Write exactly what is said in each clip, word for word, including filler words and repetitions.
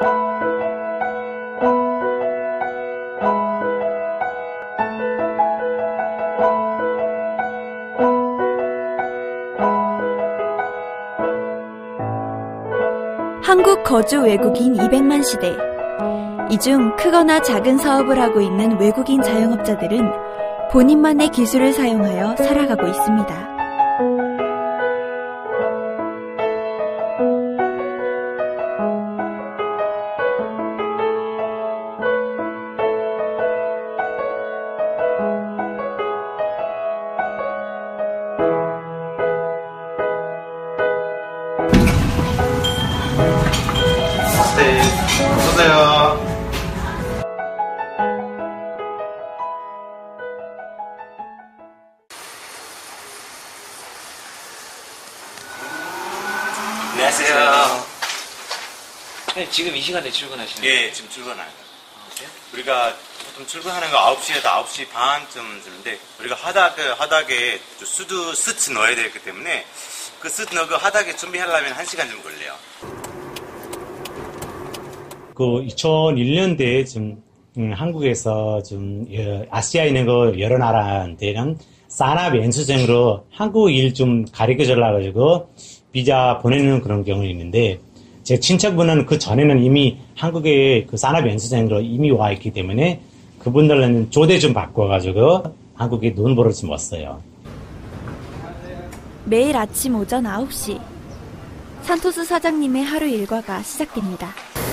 한국 거주 외국인 이백만 시대. 이 중 크거나 작은 사업을 하고 있는 외국인 자영업자들은 본인만의 기술을 사용하여 살아가고 있습니다. 네, 어서오세요. 안녕하세요. 네, 지금 이 시간에 출근하시는 거예요? 예, 지금 출근하는 거예요. 아, 그래요? 우리가 보통 출근하는 거 아홉 시에서 아홉 시 반쯤 주는데, 우리가 하닥, 하닥에 수두, 스트 넣어야 되기 때문에, 그 스트 넣고 하닥에 준비하려면 한 시간 좀 걸려요. 그 이천일 년대에 좀 음, 한국에서 좀 여, 아시아에 있는 거 여러 나라한테는 산업 연수생으로 한국 일 좀 가르쳐 주려 가지고 비자 보내는 그런 경우가 있는데, 제 친척분은 그 전에는 이미 한국에 그 산업 연수생으로 이미 와 있기 때문에 그분들은 조대 좀 바꿔가지고 한국에 돈 벌을 좀 왔어요. 매일 아침 오전 아홉 시 산토스 사장님의 하루 일과가 시작됩니다.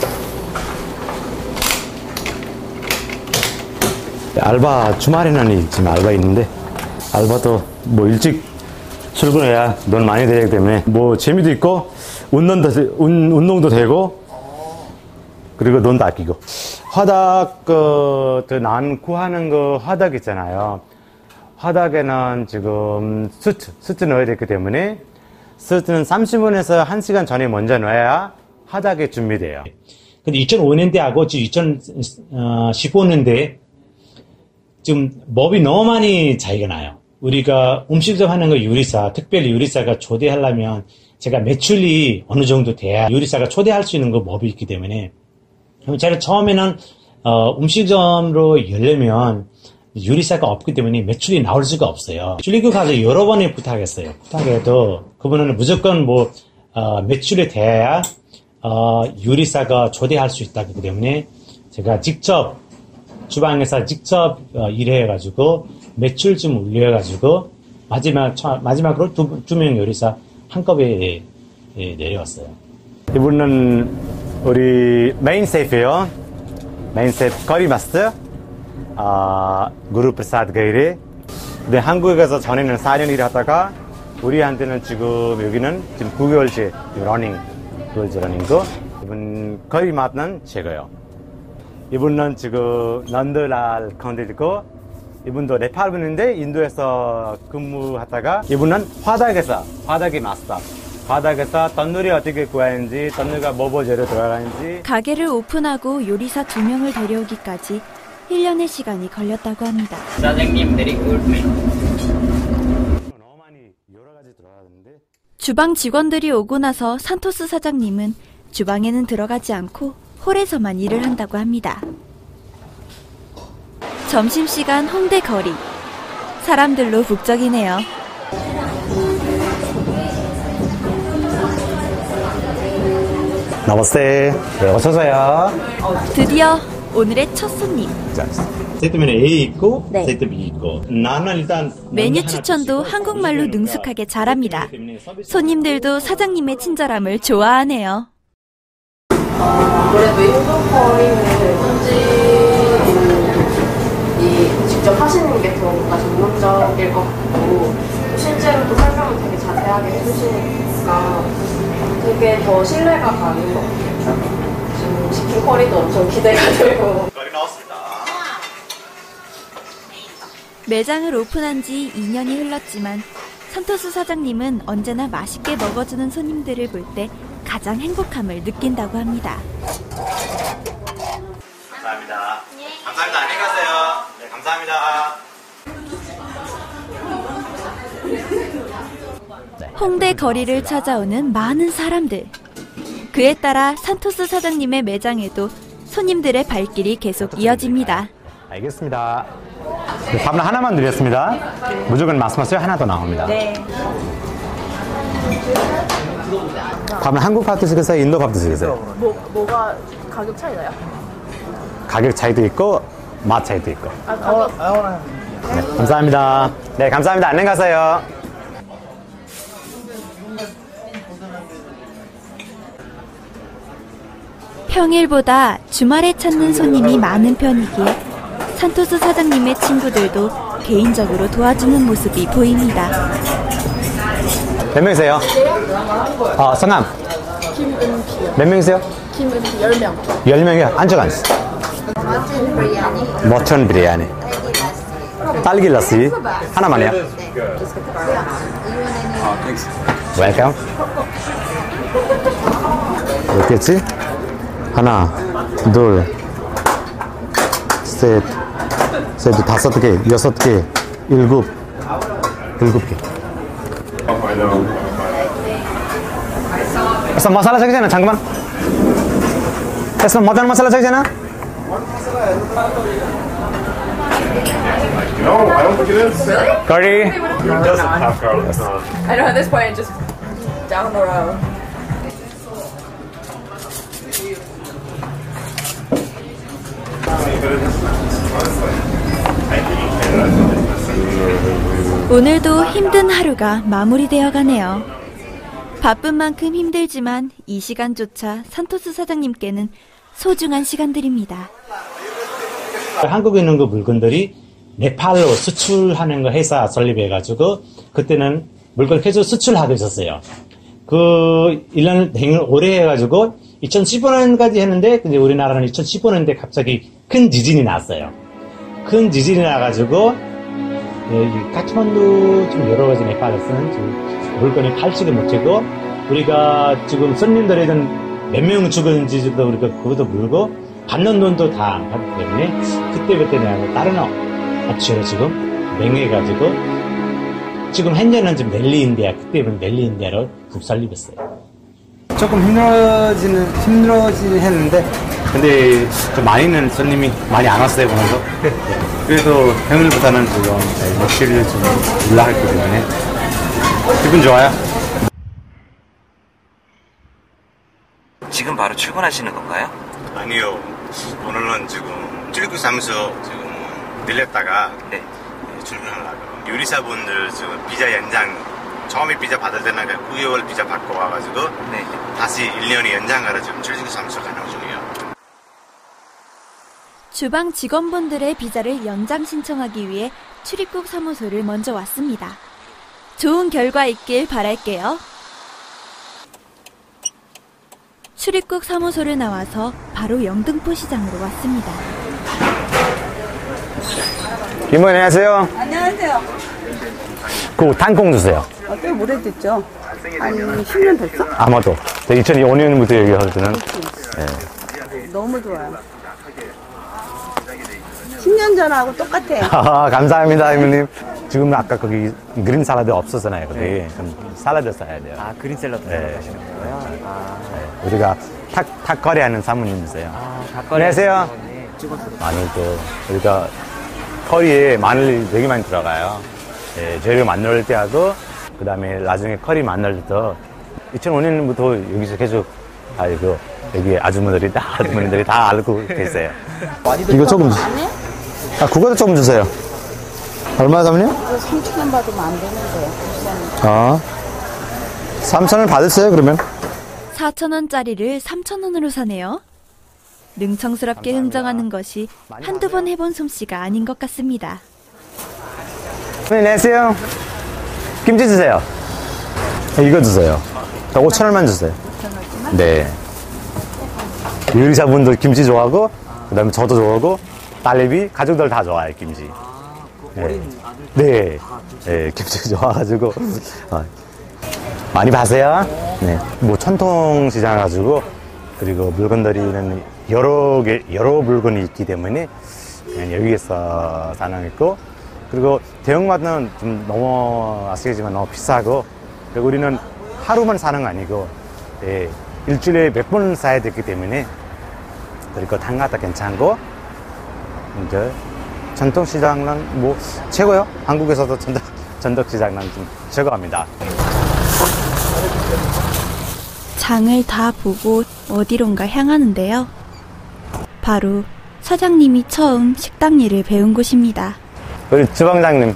알바 주말에는 지금 알바 있는데, 알바도 뭐 일찍 출근해야 돈 많이 되기 때문에 뭐 재미도 있고 운동도, 운, 운동도 되고 그리고 돈도 아끼고. 화닭 그, 난 구하는 거 화닭 있잖아요. 화닭에는 지금 수트, 수트 넣어야 되기 때문에 수트는 삼십 분에서 한 시간 전에 먼저 넣어야 화닭에 준비돼요. 근데 이천오 년대하고 지금 이천십오 년대 좀 법이 너무 많이 차이가 나요. 우리가 음식점 하는 거 요리사, 특별히 요리사가 초대하려면 제가 매출이 어느 정도 돼야 요리사가 초대할 수 있는 거 법이 있기 때문에, 제가 처음에는 어, 음식점으로 열려면 요리사가 없기 때문에 매출이 나올 수가 없어요. 출리국 가서 여러 번에 부탁했어요. 부탁해도 그분은 무조건 뭐 어, 매출이 돼야 어, 요리사가 초대할 수 있다기 때문에 제가 직접 주방에서 직접 어, 일해가지고 매출 좀 올려가지고 마지막 마지막으로 두, 두 명 요리사 한꺼번에 예, 내려왔어요. 이분은 우리 메인 셰프예요. 메인 셰프 커리 마스터 아, 구루 프라사드 가이리. 근데 한국에 가서 전에는 사 년 일하다가 우리한테는 지금 여기는 지금 구 개월째 러닝 구 개월째 러닝고, 이분 커리 맛은 최고요. 이분은 지금 넌드랄 컨디고, 이분도 네팔 분인데 인도에서 근무하다가, 이분은 화닭에서 화닭이 마스터. 화닭에서 던누리 어떻게 구하는지, 던누리가 뭐 재료 들어가는지. 가게를 오픈하고 요리사 두 명을 데려오기까지 일 년의 시간이 걸렸다고 합니다. 사장님, very good man. 너무 많이 여러 가지 들어가는데. 주방 직원들이 오고 나서 산토스 사장님은 주방에는 들어가지 않고 홀에서만 일을 한다고 합니다. 점심시간 홍대 거리. 사람들로 북적이네요. 나머스테. 네, 어서오세요. 드디어 오늘의 첫 손님. 세트면에 A 있고 네. 세트 B 있고, 나는 일단 메뉴 추천도 한국말로 능숙하게 잘합니다. 손님들도 사장님의 친절함을 좋아하네요. 아무래도 인도커리는 현지인이 직접 하시는 게 더 뭔가 전문적일 것 같고, 실제로도 설명을 되게 자세하게 해주시니까 되게 더 신뢰가 가는 것 같아요. 지금 치킨 커리도 엄청 기대가 되고. 거리 나왔습니다. 매장을 오픈한 지 이 년이 흘렀지만 산토스 사장님은 언제나 맛있게 먹어주는 손님들을 볼 때 가장 행복함을 느낀다고 합니다. 감사합니다. 감사합니다. 안녕히 가세요. 네, 감사합니다. 홍대 거리를 찾아오는 많은 사람들. 그에 따라 산토스 사장님의 매장에도 손님들의 발길이 계속 이어집니다. 알겠습니다. 밥은 하나만 드렸습니다. 무조건 말씀하세요. 하나 더 나옵니다. 네. 밥은 한국 밥 드시겠어요? 인도 밥 드시겠어요? 뭐, 뭐가 가격 차이나요? 가격 차이도 있고 맛 차이도 있고. 아, 가격. 네, 감사합니다. 네, 감사합니다. 안녕히 가세요. 평일보다 주말에 찾는 손님이 많은 편이기에 산토스 사장님의 친구들도 개인적으로 도와주는 모습이 보입니다. 몇 명이세요? 아, 성함? 김은비요. 몇 명이세요? 김은비 열 명. 열 명이요? 앉아 앉으세요. 머튼 비리아니. 딸기 라시. 하나만요? 웰컴. 몇 개지? 하나, 둘, 셋, 셋, 다섯 개, 여섯 개, 일곱, 일곱 개. ऐसा मसाला चाहिए ना छंगमन इसमें मटन मसाला चाहिए ना No, I don't think it is. curry It doesn't have garlic. No. I know at this point, just down the road. 오늘도 힘든 하루가 마무리되어 가네요. 바쁜 만큼 힘들지만 이 시간조차 산토스 사장님께는 소중한 시간들입니다. 한국에 있는 그 물건들이 네팔로 수출하는 거 회사 설립해가지고 그때는 물건 계속 수출하고 있었어요. 그 일 년 행을 오래 해가지고 이천십오 년까지 했는데 근데 우리나라는 이천십오 년대 갑자기 큰 지진이 났어요. 큰 지진이 나가지고 이 카트만두 좀 여러 가지 네팔에서는 지금 물건이 팔지도 못하고 우리가 지금 손님들이든 몇 명 죽은지도 우리가 그것도 물고 받는 돈도 다 안 받기 때문에 그때부터 내가 다른 업체로 지금 맹해가지고 지금 현재는 지금 넬리인디아 그때는 넬리인디아로 국설립했어요. 조금 힘들어지는 힘들어지긴 했는데 근데 좀 많이는 손님이 많이 안 왔어요 보면서 그래도 평일보다는 지금 며칠을 좀 올라갔기 때문에 기분 좋아요. 지금 바로 출근하시는 건가요? 아니요. 오늘은 지금 출입구사무소 지금 들렸다가 네. 출근하려고. 요리사분들 지금 비자 연장 처음에 비자 받을 때는 구 개월 비자 받고 와가지고 네. 다시 일 년이 연장하러 지금 출입구사무소 가는 중이에요. 주방 직원분들의 비자를 연장 신청하기 위해 출입국 사무소를 먼저 왔습니다. 좋은 결과 있길 바랄게요. 출입국 사무소를 나와서 바로 영등포 시장으로 왔습니다. 이모님 안녕하세요. 안녕하세요. 그 땅콩 주세요. 어, 꽤 오래됐죠? 한 십 년 됐어? 아마도 이천오 년부터 여기 할 때는 너무 좋아요. 십 년 전하고 똑같아요. 아, 감사합니다 이모님. 지금 아까 거기 그린 샐러드 없었잖아요. 거기 그럼 샐러드 써야 돼요. 아, 그린 샐러드 네. 하시는 거예요? 아, 네. 우리가 탁 탁거리 하는 사모님이세요. 아 닭거리. 안녕하세요. 찍었어요. 마늘도 우리가 커리에 마늘이 되게 많이 들어가요. 예, 재료 만들 때 하고 그 다음에 나중에 커리 만들 때도 이천오 년부터 여기서 계속 알고 여기 아주머니들이 다 아주머니들이 다 알고 계세요. 이거 조금 주- 아 그거도 조금 주세요. 얼마 사모님? 삼천 원 받으면 안 되는데. 아 삼천 원 받으세요 그러면? 사천 원짜리를 삼천 원으로 사네요. 능청스럽게 흥정하는 것이 한두 번 해본 솜씨가 아닌 것 같습니다. 네, 안녕하세요. 김치 주세요. 네, 이거 주세요. 오천 원만 주세요. 네. 요리사분들 김치 좋아하고, 그 다음에 저도 좋아하고, 딸내미, 가족들 다 좋아해요, 김치. 네. 네. 네, 김치 좋아가지고. 어. 많이 파세요. 네. 뭐, 전통시장 가지고, 그리고 물건들이는 여러 개, 여러 물건이 있기 때문에, 그냥 여기에서 사는 있고, 그리고 대형마트는 좀 너무 아시겠지만 너무 비싸고, 그리고 우리는 하루만 사는 거 아니고, 예, 일주일에 몇 번 사야 되기 때문에 그리고 단가도 괜찮고 이제 전통시장은 뭐 최고요. 한국에서도 전통, 전통시장은 좀 최고합니다. 장을 다 보고 어디론가 향하는데요. 바로 사장님이 처음 식당 일을 배운 곳입니다. 우리 주방장님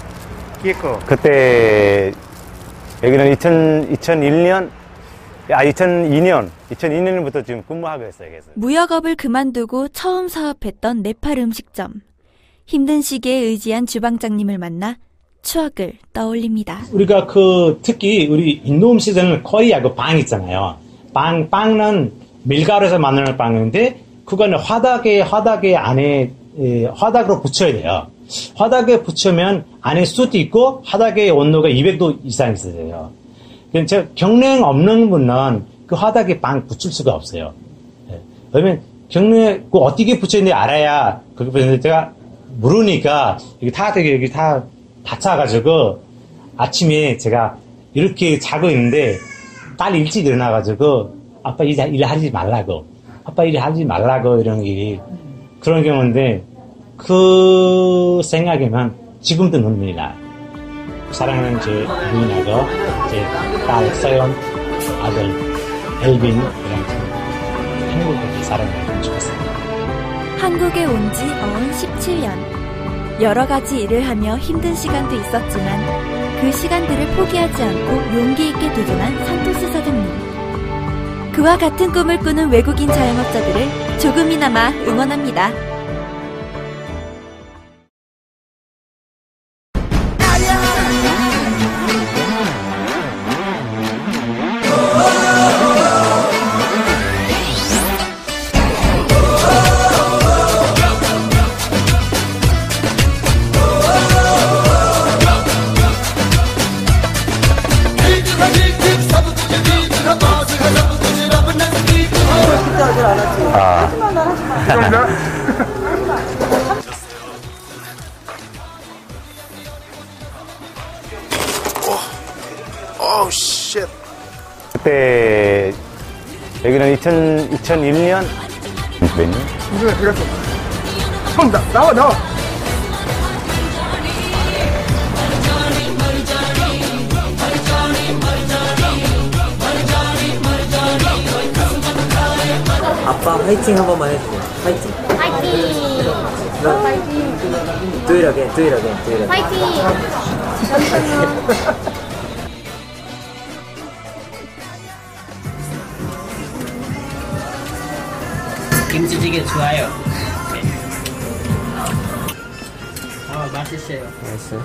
그때 여기는 이천일 년 아 이천이 년 이천이 년부터 지금 근무하고 있어요. 그래서. 무역업을 그만두고 처음 사업했던 네팔 음식점. 힘든 시기에 의지한 주방장님을 만나 추억을 떠올립니다. 우리가 그 특히 우리 인도 음식은 커리하고 빵 있잖아요. 빵 빵은 밀가루에서 만드는 빵인데 그거는 화덕에 화덕에 안에 에, 화덕으로 붙여야 돼요. 화덕에 붙이면 안에 숯도 있고 화덕의 온도가 이백 도 이상 있어야 돼요. 근데 경력 없는 분은 그 화덕에 빵 붙일 수가 없어요. 예. 왜냐면 경력 그 어떻게 붙였는지 알아야 그게 제가 모르니까 여기 다 되게 여기 다 다쳐가지고 아침에 제가 이렇게 자고 있는데 딸 일찍 일어나가지고 아빠 일, 일 하지 말라고 아빠 일 하지 말라고 이런 게 그런 경우인데 그 생각에만 지금도 눈물이 나요. 사랑하는 제 부인하고 제 딸 서연 아들 엘빈 이런 한국에 사랑하면 좋겠습니다. 한국에 온 지 어언 십칠 년. 여러 가지 일을 하며 힘든 시간도 있었지만 그 시간들을 포기하지 않고 용기 있게 도전한 산토스 사장님. 그와 같은 꿈을 꾸는 외국인 자영업자들을 조금이나마 응원합니다. 그때 여기는 이천일 년 몇 년? 무슨 들었어? 형 나, 나와 나와. 아빠 화이팅 한 번만 해주세요. 화이팅. 파이팅! 파이팅! Do it again, do it again, do it again. 파이팅! 김치찌개 좋아요. 아, 맛있어요. 맛있어요.